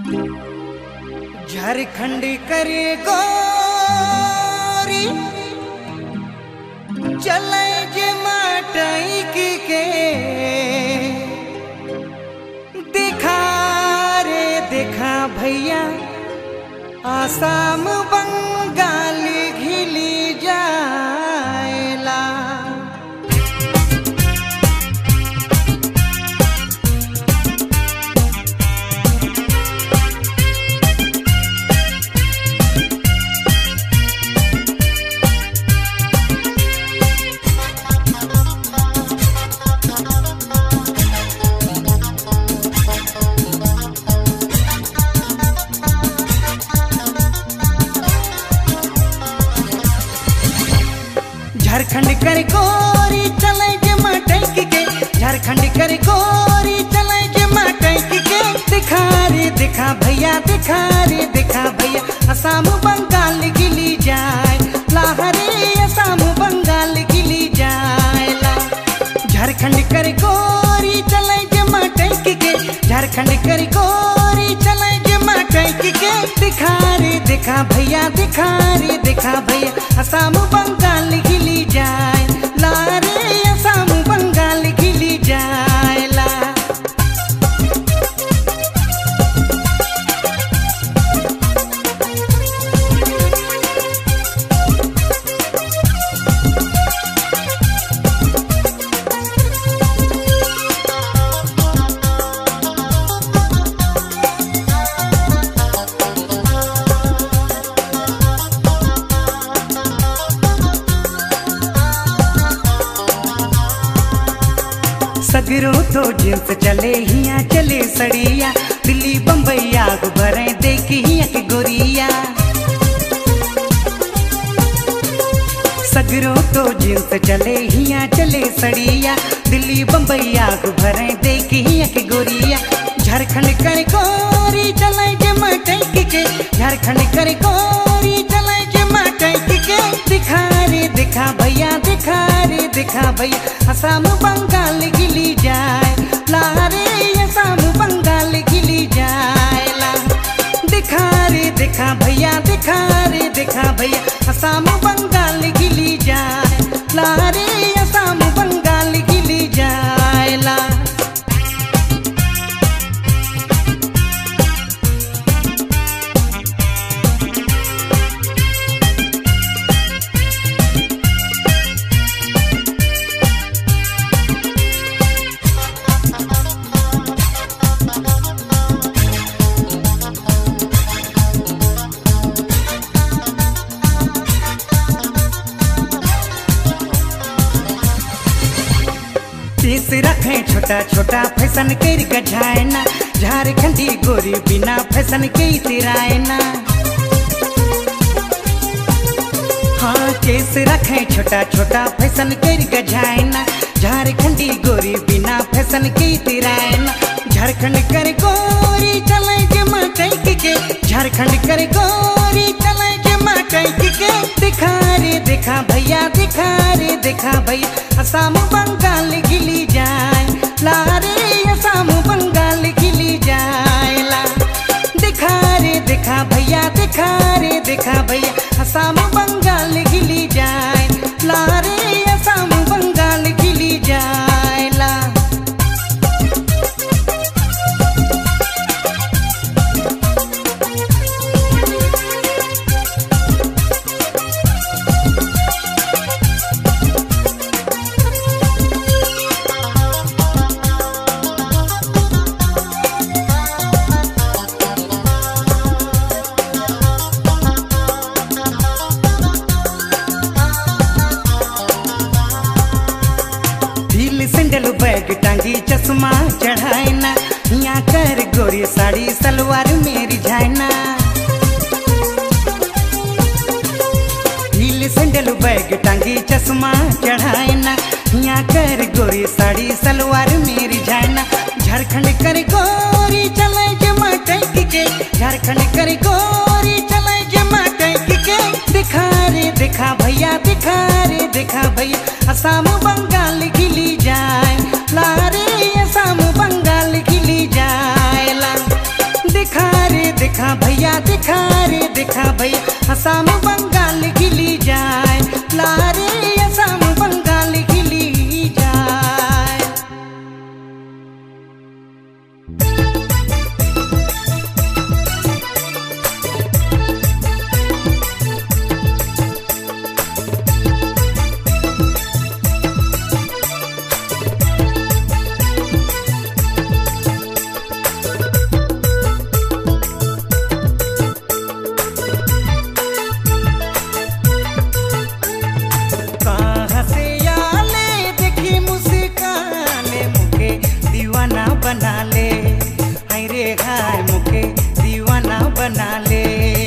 झारखंड करे गोरी चले जे माटाई के देखा रे देखा भैया आसाम बंगाल घिली जाएला। झारखंड करे गोरी चले जे माटाई के झारखंड करे गोरी चले जे माटाई के दिखा रे दिखा भैया दिखा रे दिखा भैया असम बंगाल गिली जाए लाहरे असम बंगाल गिली जाए ला। झारखंड करे गोरी चले जे माटाई के झारखंड करे गोरी चले जे माटाई के दिखा रे दिखा भैया दिखा रे दिखा भैया असम बंगाल गिली जाए ला रे असम बंगाल गिली जाए ला। सगरो तो जींस चले हिया चले सड़िया दिल्ली बम्बई आग भरे देख हिया के गोरिया। सगरो तो जींस चले हिया चले सड़िया दिल्ली बम्बई आग भरे देख हिया के गोरिया। झारखंड करे गोरी चले जे माटाई के झारखंड करे गोरी चले जे माटाई के दिखा रे दिखा भैया दिखा रे दिखा भैया असम बंगाल गिली जाए ला रे असम बंगाल गिली जाए ला। दिखा रे दिखा भैया दिखा रे दिखा भैया असम बंगाल गिली जाए ला रे असम बंगाल गिली जाए ला। केस रखे छोटा छोटा फैशन कर गझायना झारखंडी गोरी बिना फैशन के तिरायना। हाँ केस रखे छोटा छोटा फैशन कर गझायना झारखंडी गोरी बिना फैशन के तिरायना। झारखंड करे गोरी चले जे माटाई के झारखंड करे गोरी चले जे माटाई के दिखा रे दिखा भैया दिखा रे दिखा भैया असम बंगाल गिली जाए ला रे असम बंगाल गिली जाए ला। दिखा रे दिखा भैया दिखा रे दिखा भैया असम बंगाल गिली जाए ला रे असम बंगाल गिली जाए ला। बैग टांगी चश्मा चढ़ाएना यहाँ कर गोरी साड़ी सलवार मेरी जायना। हील सैंडल बैग टांगी चश्मा चढ़ाएना यहाँ कर गोरी साड़ी सलवार मेरी जायना। झारखंड करे गोरी चले जे माटाई के झारखंड करे गोरी चले जे माटाई के दिखा रे दिखा भैया दिखा रे दिखा भैया असम बंगाल गिली जाए ला रे असम बंगाल गिली जाए ला। दिखा रे देखा भैया देखा रे देखा भैया असम बंगाल हिली जाए लारे असम बंगाल हिली जाए। बना ले हाय रे हाय मुके दीवाना बना ले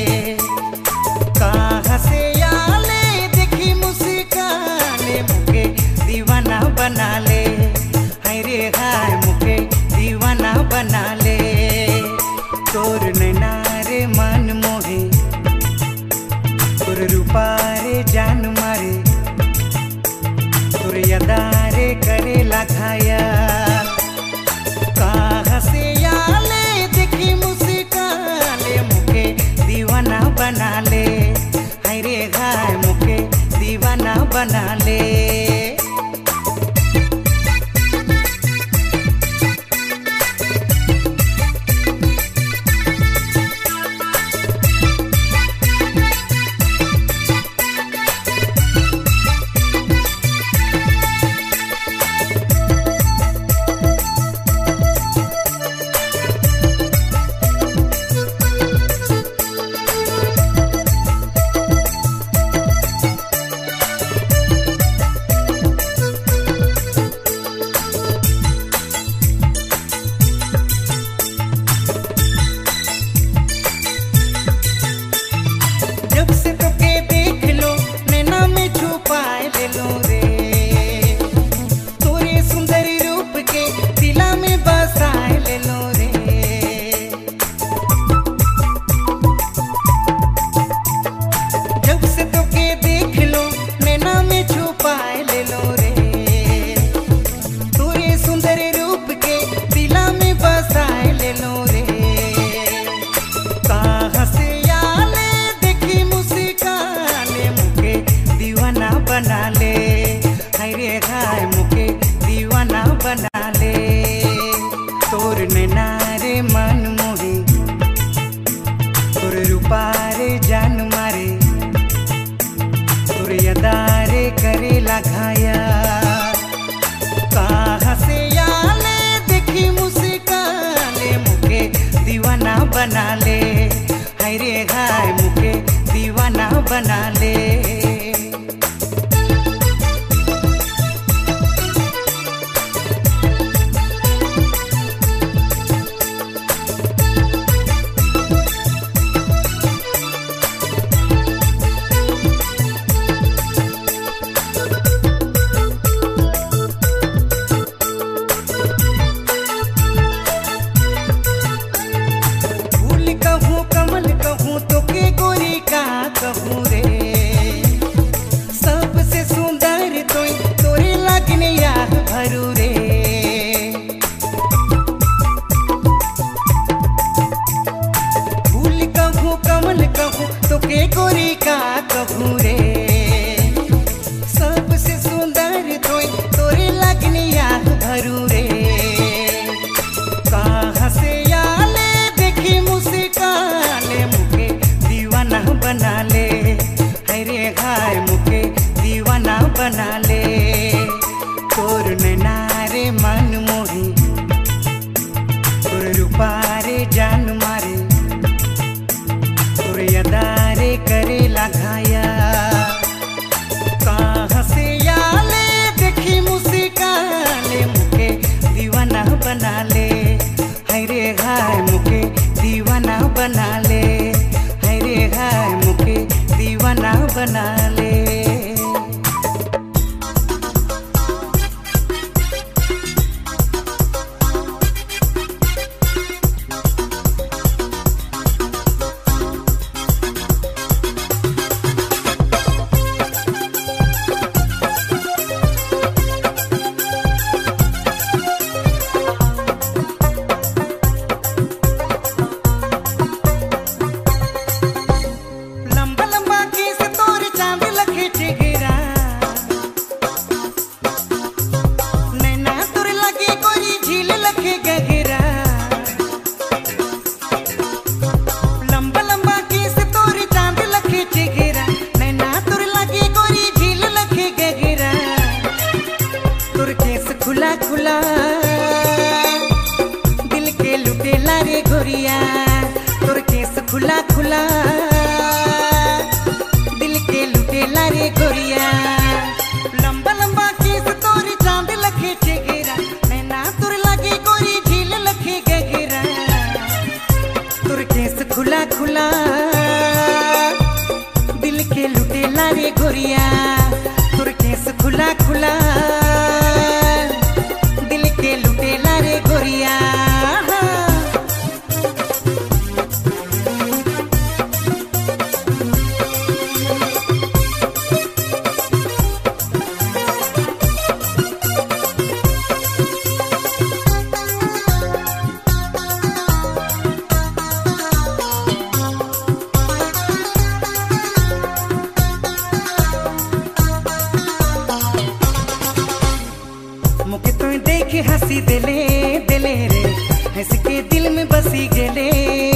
कहाँ से आले देखी मुस्काने मुके दीवाना बना ले हाय रे हाय मुके दीवाना बना ले। तोर नैना रे मन मोहे तोर रूपा रे जान मारे तोर यादा रे करे घाया कहाँ से आले देखी मुस्काने मुके दीवाना बना ले हाय रे हाय मुके दीवाना बना ले। जब से तोके देख लो नैना में छुपाए ले लो रे तोरे सुंदर रूप के दिला में बसाए ले लो रे। जब से तोके देख लो नैना में छुपाए ले लो रे तोरे सुंदर रूप के दिला में बसाए ले लो रे। कहाँ से बना ले हाय रे हाय मुके दीवाना बना ले। तोर नैना रे मन मोहे तोर रूपा रे जान मारे तोर यादा रे करे घाया कहाँ से आले देखी मुस्काने मुके दीवाना बना ले हाय रे हाय मुके दीवाना बना ले। कमल कहूँ तो के गोरी का कहूँ रे सबसे सुंदर तो तोरे लगने यार भरू रे। फूल कहूँ कमल कहूँ तो के गोरी का कहूँ रे सबसे सुंदर तो तोरे लगने यार भरू रे। कहाँ से आले देखी मुस्काने मुके दीवाना बना ले हाय रे हाय मुके दीवाना बना ले। तोर नैना रे मन मोहे तोर रूपा रे जान मारे तोर यादा रे करे घाया कहाँ से आले देखी मुस्काने मुके दीवाना बना ले हाय रे हाय मुके दीवाना बना ले हाय रे हाय मुके दीवाना बना ले। खुला खुला दिल के लुटेला रे गोरिया। लंबा लंबा केस तोरी चांद लखे चेगेरा, नैना तुर लगे गोरी झील लखे गगेरा। तुर केस खुला खुला दिल के लुटेला रे गोरिया। तुर केस खुला खुला दिल के लुटेला रे गोरिया। मुके तो देख हंसी दिले दिले रे, हंस के दिल में बसी गेले।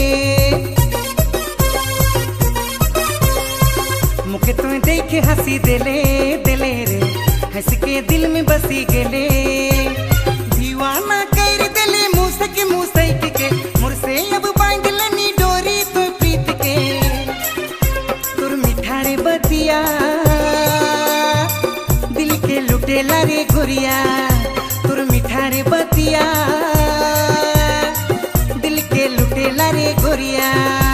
मुके तो देख हंसी दिले दिले रे, हंस के दिल में बसी गेले। दीवाना कर दिले मुँह के मुँह सैक के, मुझसे अब बांध लनी डोरी तो प्रीत के। तुर मिठारे बतिया दिल के लुटेला रे गोरिया। तुर मिठारे बतिया दिल के लुटेला रे गोरिया।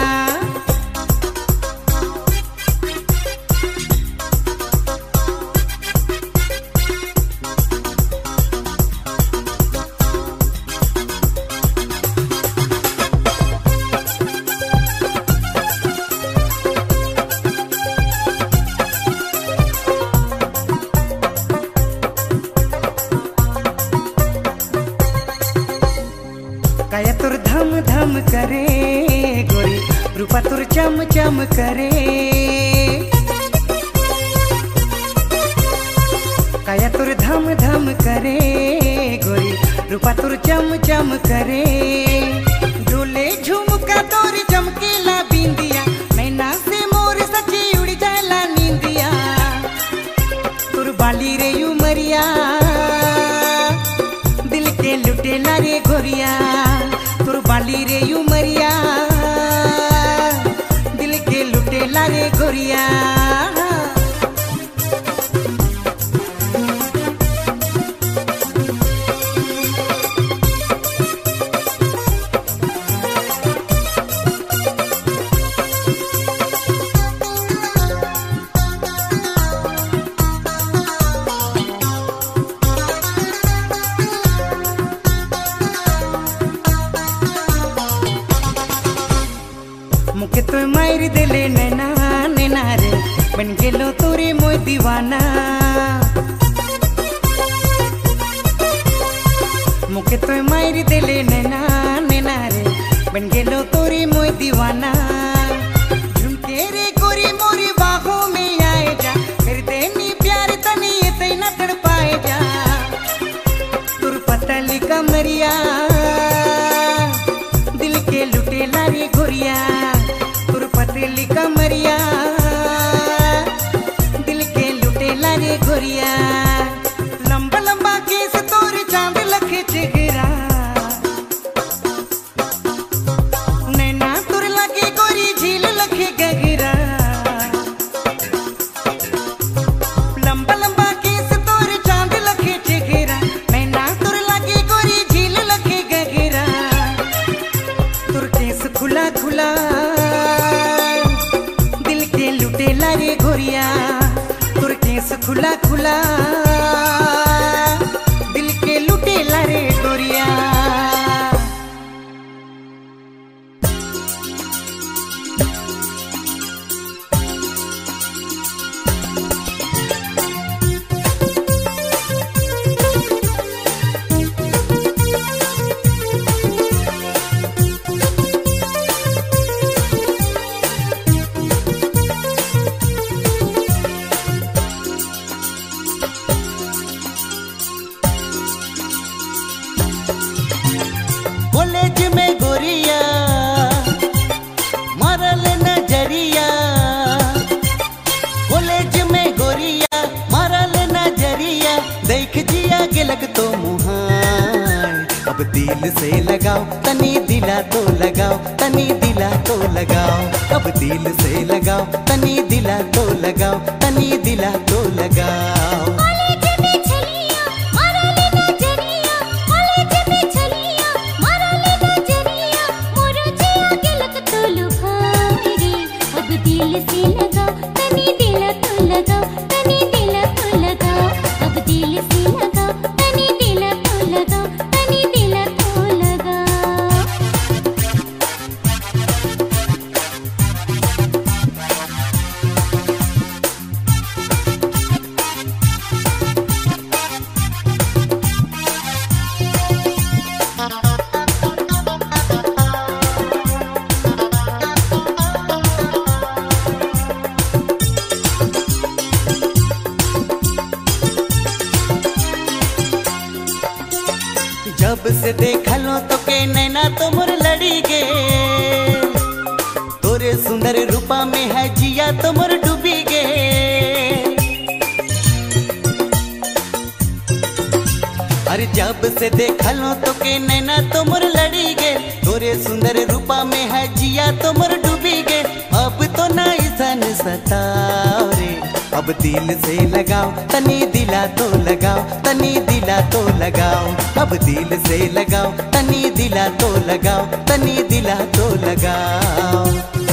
काया तुर धम धम करे गोरी, रूपा तुर चम चम करे। काया तुर धम धम करे गोरी, रूपा तुर चम चम करे। डोले झुमका तोर चमकेला बिंदिया, नैना से मोर सची उड़ जाला नींदिया। तुर बाली रे उमरिया दिल के लुटेला रे गोरिया। तुर बाली रे उमरिया दिल के लुटेला रे गोरिया। मुके तो मार दिले नैना नैना रे, बन गेलो तोरे मोय दीवाना। मुके तो मार दिले नैना नैना रे, बन गेलो तोरे मोय दीवाना। झुमके रे गोरी मोरी बाहों में आए जा, फिर देनी प्यार तनी ते न तड़ पाए जा। तुर पतली कमरिया दिल के लुटेला रे गोरिया। तुर पतली कमरिया दिल के लुटेला रे गोरिया। लंबा लंबा केस तोर चांद लखे चेहरा, नैना तुर लगे गोरी झील लखे गगरा। लंबा लंबा केस तोर चांद लखे चेहरा, नैना तुर लगे गोरी झील लखे गगरा। तुर केस खुला खुला दिल के लुटेला रे गोरिया। तुर केस खुला खुला दिल के लुटेला रे गोरिया। कॉलेज में गोरिया मारल नजरिया, कॉलेज में गोरिया मारल नजरिया। देख जिया गेलक तो मुहान, अब दिल से लगाओ तनी दिला तो लगाओ, तनी दिला तो लगाओ। अब दिल से लगाओ तनी दिला तो लगाओ, तनी दिला तो लगाओ। जब से देखा लो तो के नैना तो मोर लड़ी गे, तोरे सुंदर रूपा में है जिया तो मोर डूबी गे। अरे जब से देखा लो तो के नैना तो मोर लड़ी गे, तोरे सुंदर रूपा में है जिया तो मोर डूबी गे। अब तो ना सन सताओ रे, अब दिल से लगाओ तनी दिला तो लगाओ, तनी दिला तो लगाओ। अब दिल से लगाओ तनी दिला तो लगाओ, तनी दिला तो लगाओ।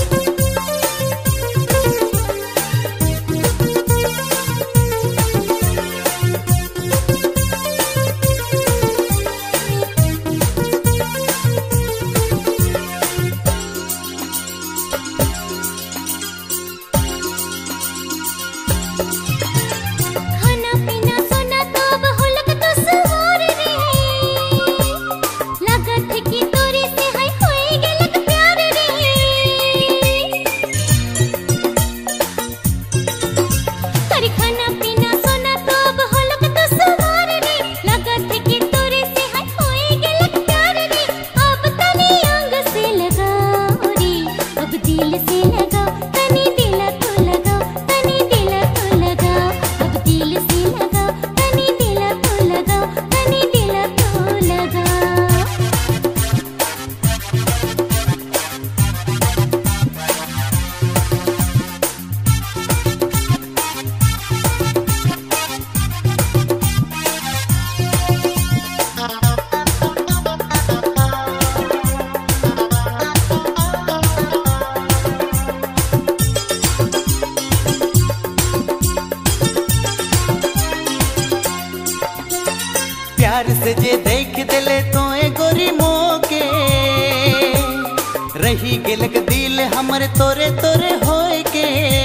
प्यार से जे देख दिले तो गोरी मोके, रही गेलक दिल हमर तोरे तोरे होए के।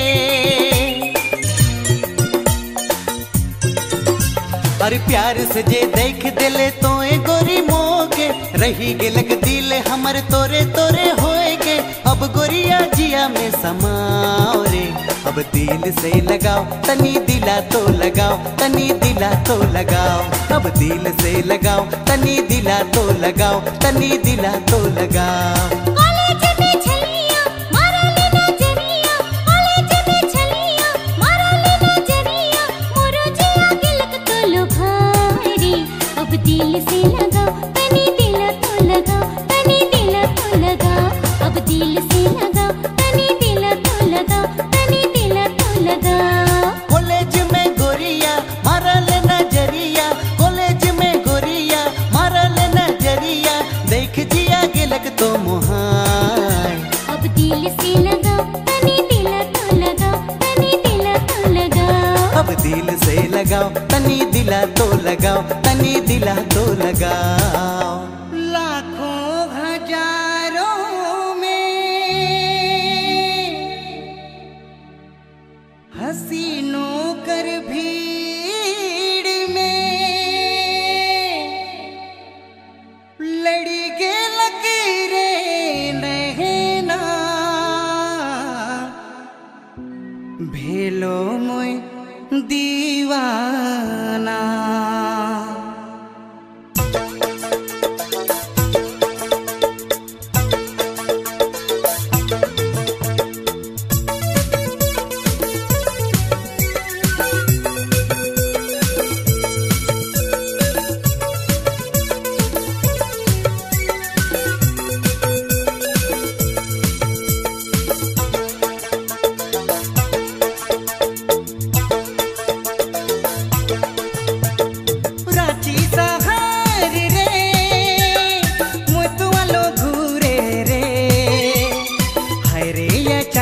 अरे प्यार से जे देख दिले तो गोरी मोके, रही गेलक दिल हमर तोरे तोरे होए के। अब गोरिया जिया में समाओ रे, अब दिल से लगाओ तनी दिला तो लगाओ, तनी दिला तो लगाओ। अब दिल से लगाओ तनी दिला तो लगाओ, तनी दिला तो लगाओ। कॉलेज में छलिया मारा लेना जरिया, कॉलेज में छलिया मारा लेना जरिया, मोरो जिया गिलक तो लो भाई रे। अब दिल से लगाओ तनी दिला तो लगाओ, तनी दिला तो लगाओ। अब दिल से लगाओ तनी दिला तो लगाओ, तनी दिला तो लगाओ। कॉलेज में गोरिया मारा लेना जरिया, कॉलेज में गोरिया मारा लेना जरिया, देख जिया गिलक तो मुहाय। अब दिल से लगाओ तनी दिला तो लगाओ, तनी दिला तो लगाओ। अब दिल से लगाओ तनी दिला तो लगाओ, तनी दिला तो लगाओ। लाखों हजारों में हसीनों कर भीड़ में लड़ी के लकीरें नैना, भेलो मोय दीवाना।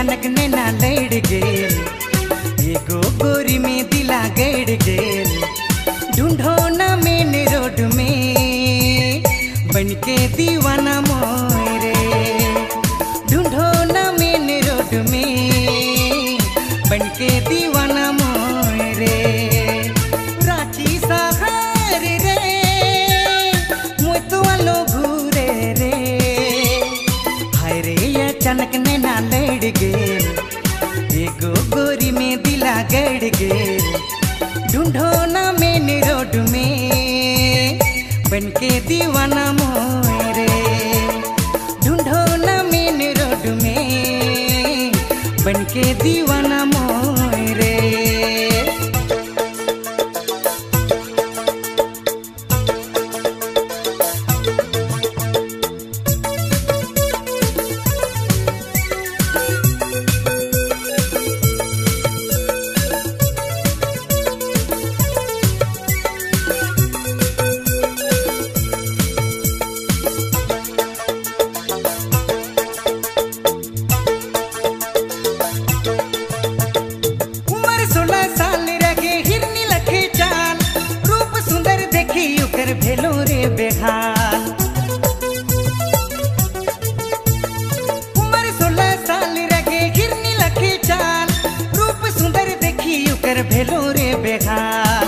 अचानक नैना लड़ गेल, एगो गोरी में दिला गड़ गेल। ढूंढो ना मेन रोड में बनके दीवाना मोरे, ढूंढो ना मेन रोड में बनके दीवाना मोरे। रांची शहर रे मुतवालो घूरे रे, हाय रे अचानक नैना लड़ गेल, एगो गोरी में दिला गड़ गेल। ढूंढो ना मेन रोड में बनके दीवाना मोरे, ढूंढो ना मेन रोड में बनके दीवाना मोरे। भेलो रे बेहाल, उम्र 16 साल रगे हिरनी लखे चाल, रूप सुंदर देखी उकर भेलो रे बेहाल।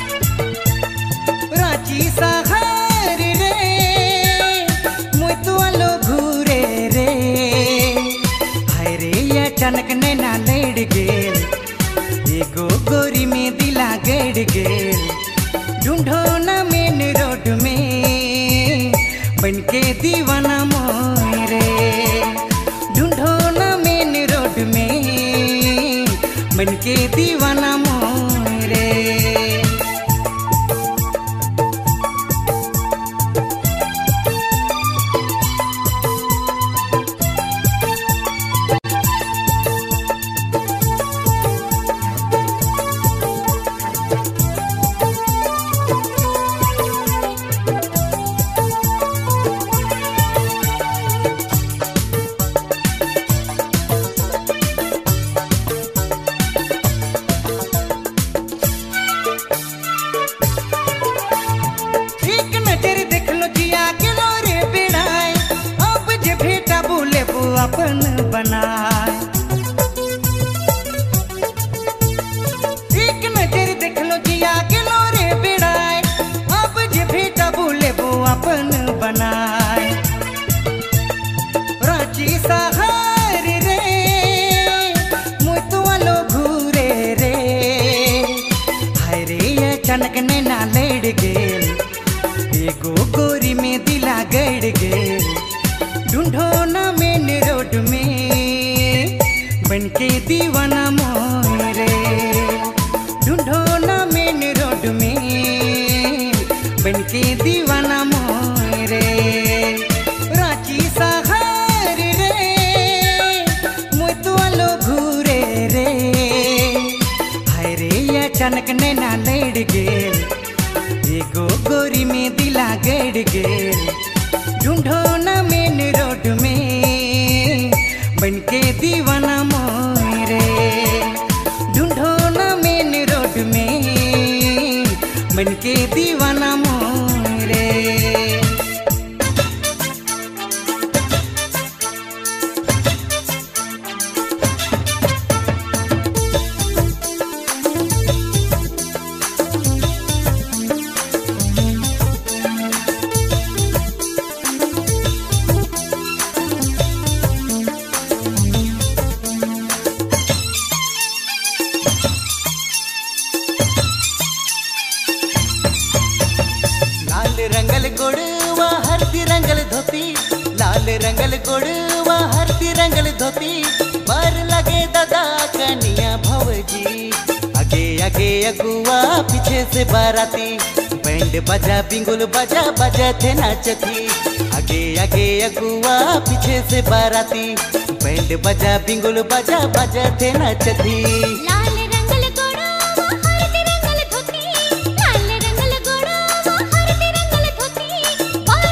रांची शहर रे मुतवालो घूरे रे, हाय रे अचानक नैना लड़ गेल, एगो गोरी में दिला गड़ गेल। ढूंढो ना मेन रोड में बनके दीवाना मोरे, ढूंढो ना मेन रोड में बनके दीवाना मोरे। अपन बनाए एक नजर देख लो जिया के लोरे बेड़ाए, अब जे भेटा बोले वो अपन बनाए। रांची शहर रे मुतवालो घूरे रे, हाय रे अचानक नैना लड़ गेल, एगो गोरी में दिला गड़ गेल। ढूंढो ना मेन रोड में बनके दीवाना मोरे, ढूंढो ना मेन रोड में बनके दीवाना मोरे। रांची शहर रे मुतवालो घूरे रे, हाय रे अचानक नैना लड़ गेल, एगो गोरी में दिला गड़ गेल। ढूंढो ना मेन रोड में बनके दीवाना मोरे, ढूंढो ना मेन रोड में बनके दीवाना मोरे। रंगल गोड़वा हरदी रंगल धोती, लाल रंगल गोड़वा हरदी रंगल धोती, बर लगे दादा कनिया भवजी, आगे आगे अगुआ पीछे से बाराती, बैंड बजा बिंगुल बजा बजा थे नाचती, आगे आगे अगुआ पीछे से बाराती, बैंड बजा बिंगुल बजा बजा थे नाचती।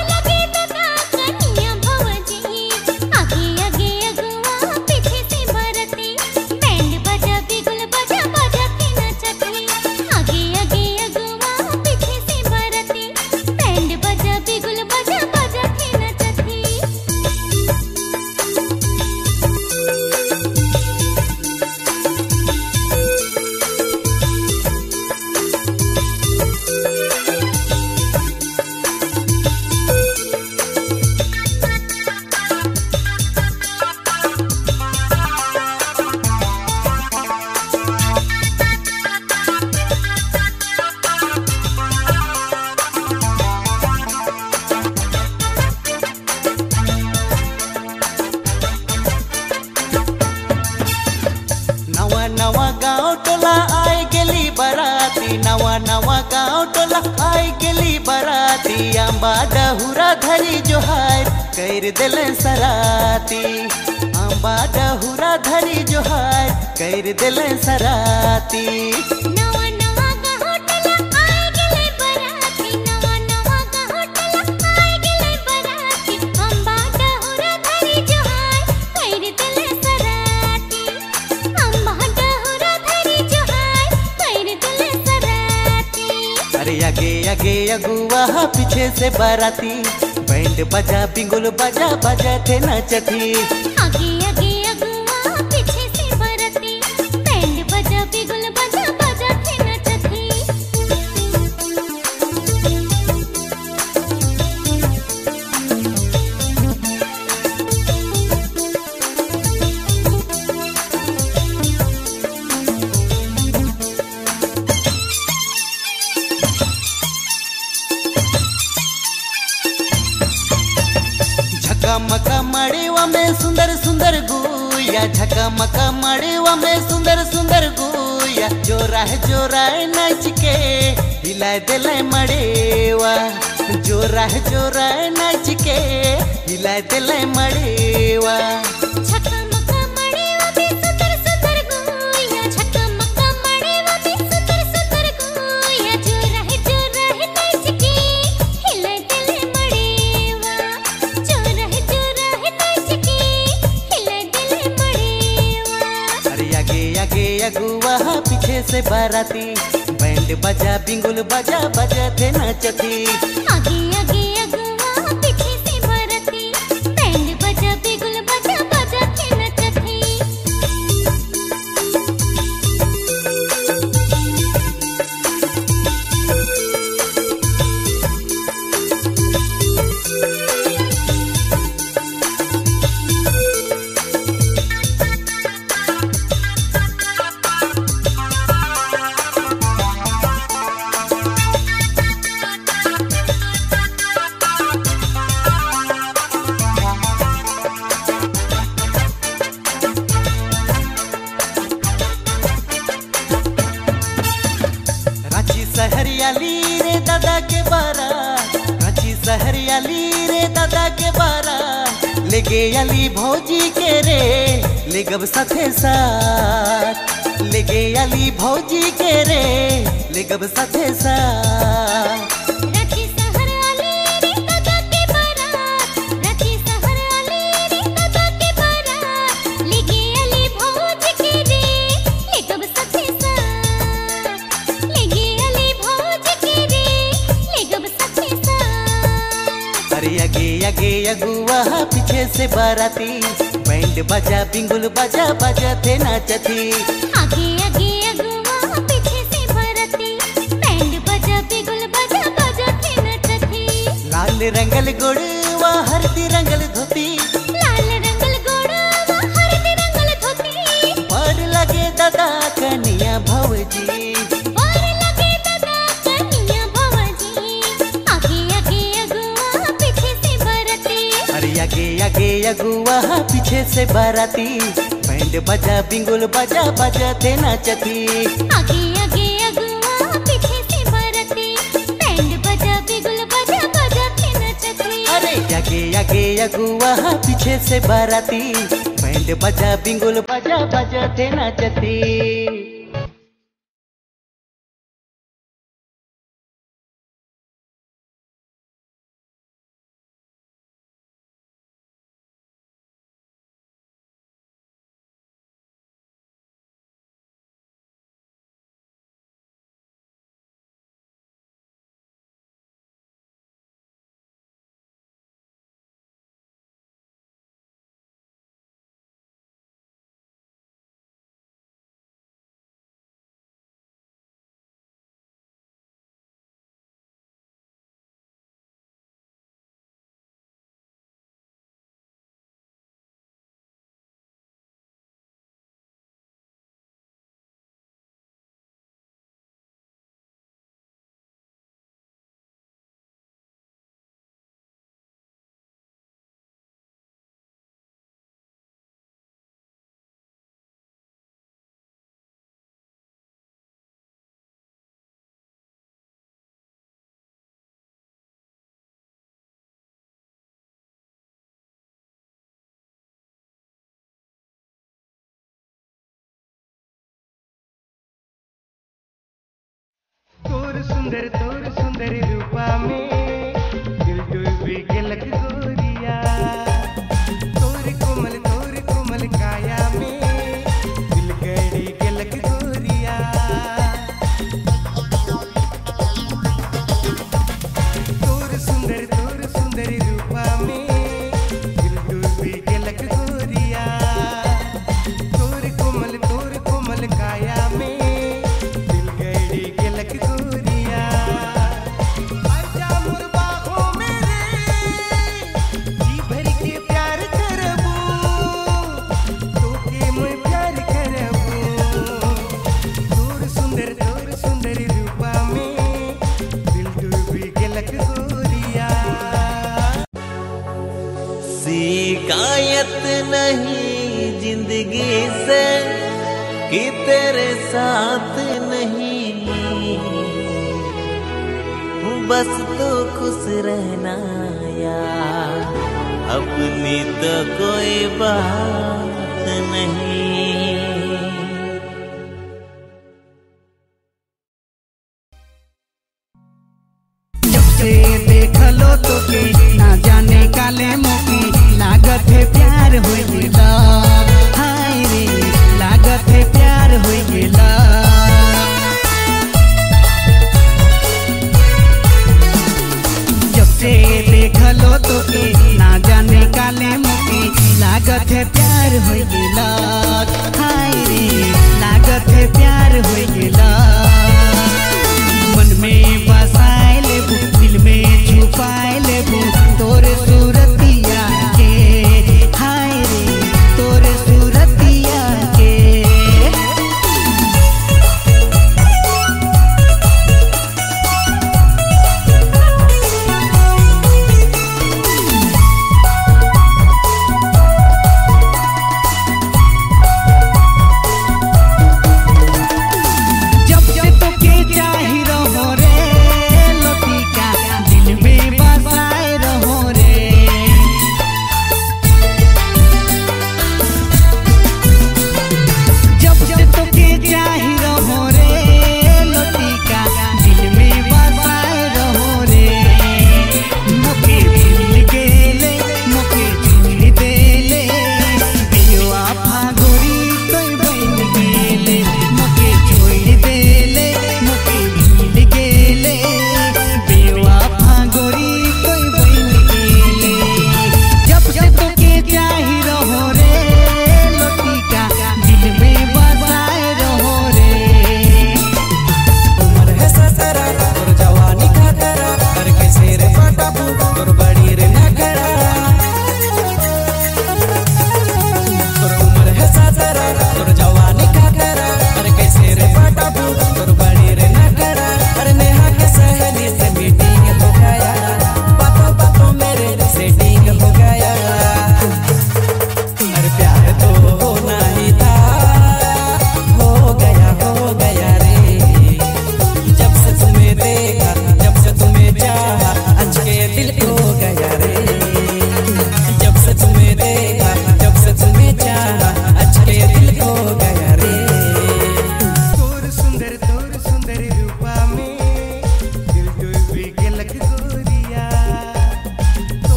आगे आगे अगुआ पीछे से गाँव टोला आए गेली बराती, नवा नवा गाँव टोला आए गेली बराती। आंबा डहुरा धरी जोहार कर दिले सराती, आंबा डहुरा धरी जोहार कर दिले सराती। नवा नवा गाँव टोला आए गेले बराती, नवा नवा गाँव टोला आए गेले बराती। अम्बा डहुरा धरी जोहार कर दिले सराती, अम्बा डहुरा धरी जोहार कर दिले सराती। अरे आगे आगे अगुआ पीछे से बाराती, बैंड बजा बिंगुल बजा बजा थे नचती। आगे आगे अगुआ पीछे से बरती, बैंड बजा बिगुल बजा बजा थे नचती। झकमका मड़ेवा में सुंदर सुंदर गुया, झकमका मड़ेवा में सुंदर सुंदर गुया। जोरा है नाच के हिला दिले मड़ेवा, जोरा है नाच के हिला दिले मड़ेवा। झकमका मड़ेवा में सुंदर सुंदर गुया, झकमका मड़ेवा में सुंदर सुंदर गुया। जोरा है नाच के हिला दिले मड़ेवा, जोरा है नाच के हिला दिले मड़ेवा। अरे आगे आगे अगुआ पीछे से बाराती, बैंड बजा बिंगुल बजा बजा थे नचती। आगे आगे अगुआ पीछे से बरती, बैंड बजा बिगुल बजा बजा थे नचती। रांची सहरियाली रे दादा के बारा, रांची सहरियाली रे दादा के बारा। लेगे अली भौजी के रे लेगब साथे साथ, लेगे अली भौजी के रे लेगब साथे साथ। रांची शहर आली रे दादा के बारात, रांची शहर आली रे दादा के बारात। लेगे अली भौज के रे लेगब साथे साथ, लेगे अली भौज के रे लेगब साथे साथ। अरे आगे आगे अगुआ पीछे से बाराती, बैंड बजा बिंगुल बजा बजा थे नचती। आगे आगे अगुआ पीछे से बरती, बैंड बजा बिगुल बजा बजा थे नचती। लाल रंगल गोड़वा हरदी रंगल धोती, लाल रंगल गोड़वा हरदी रंगल धोती। पर लगे दादा कनिया भौजी, और लगे दादा कन्या भवजी। आगे आगे अगुआ पीछे से बरती, अरे आगे आगे अगुआ पीछे से बाराती, बैंड बजा बिंगुल बजा बजा थे नचती। आगे आगे अगुआ पीछे से बरती, बैंड बजा बिगुल बजा बजा थे नचती। अरे आगे आगे अगुआ पीछे से बाराती, बैंड बजा बिंगुल बजा बजा थे नचती। तोर सुंदर रूपा में दिल डूबी गलक गोरिया। तोर कोमल काया में दिल गड़ी गलक गोरिया। तोर सुंदर रूपा में दिल डूबी गलक गोरिया। तोर कोमल काया में दिल गड़ी गलक गोरिया। आजा मोर बाहों में रे, जी भर के प्यार करबू, तोके मैं प्यार करबू। तोर सुंदर रूपा में दिल डूबी गलक गोरिया। शिकायत नहीं जिंदगी से कि तेरे साथ नहीं, बस तो खुश रहना यार, अपनी तो कोई बात नहीं। जब से देख लो तो के ना जाने काले मोकी लागत है प्यार हो गेला। हाय रे लागत है प्यार हो गेला। जब से देख लो तो के ना जाने काले मोकी लागत है प्यार हो गेला। हाय रे लागत है प्यार हो गेला। मन में बसाए लेबू, दिल में छुपाए लेबू तोर सूरतिया के। हाय रे तोर सूरतिया के। जब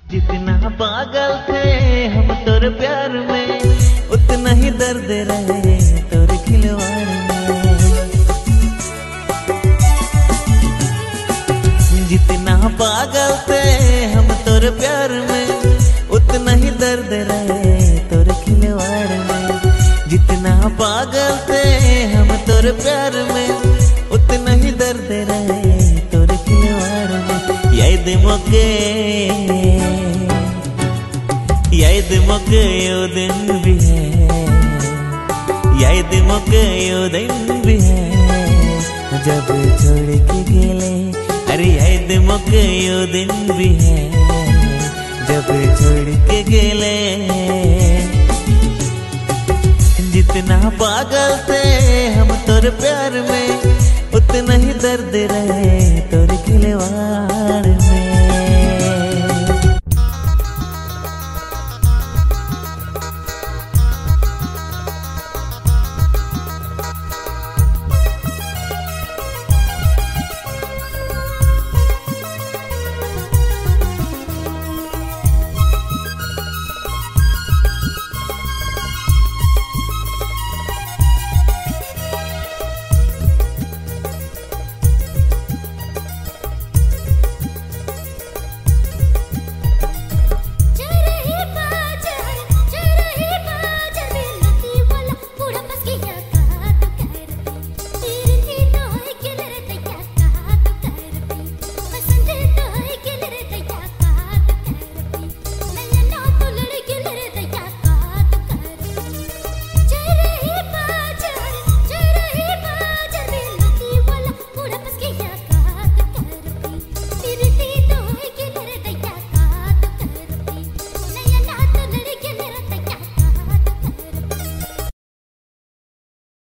जितना पागल थे हम तोर प्यार में, उतना ही दर्द रहे तोर खिलवाड़ में। जितना पागल थे हम तोर प्यार में, उतना ही दर्द रहे तोर खिलवाड़ में। जितना पागल थे हम तोर प्यार में, उतना ही दर्द रहे तोर खिलवाड़ में। याद मौके यो दिन भी है, याद मौके यो दिन भी है जब छोड़ के गेले। अरे याद मौके यो दिन भी है जब छोड़ के गेले। जितना पागल थे हम तोर प्यार में, उतना ही दर्द रहे तोर खिलवाड़ में।